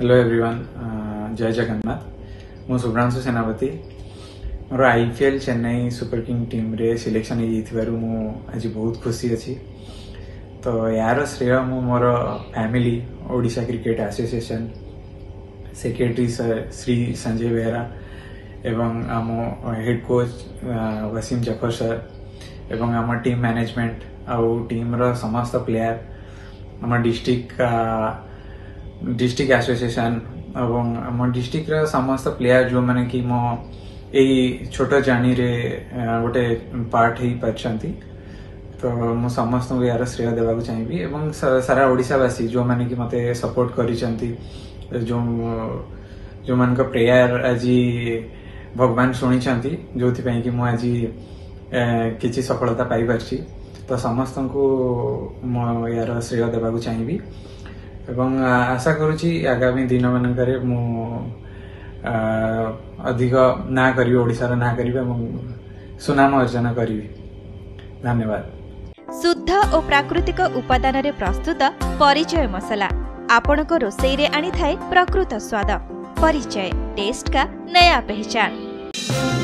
Hello everyone, जय जगन्नाथ। मु शुभ्रांशु सेनापति मोर IPL Chennai super king team रे सिलेक्शन हो आज बहुत खुशी अच्छी। तो यार श्रेय मु मोर family Odisha cricket association secretary Shri Sanjay Behera एवं आम head coach Wasim Jaffer sir एवं आम टीम मैनेजमेंट आउ टीम रो समस्त प्लेयर आम डिस्ट्रिक्ट एसोसिएशन एवं आम डिस्ट्रिक्ट रो समस्त प्लेयर जो माने कि मो यही छोट जर्नी रे गोटे पार्ट ही पारछंती। तो मु समस्त को यार श्रेय देवा चाहिए एवं सारा ओडिशावासी जो माने कि मते सपोर्ट करिसंती जो मान का प्रेयर आज भगवान शुणी जो कि मु आज किसी सफलता पाई पारछि। तो समस्त को मो यार श्रेय देवा चाहिए एवं आशा करुच्ची आगामी दिन मानक मु अधिक ना करी ओडिशार ना करी सुनाम अर्जन करी। धन्यवाद। शुद्ध और प्राकृतिक उपादान रे प्रस्तुत परिचय मसला आपण को रोसई रे आनी थाए प्रकृत स्वाद। परिचय टेस्ट का नया पहचान।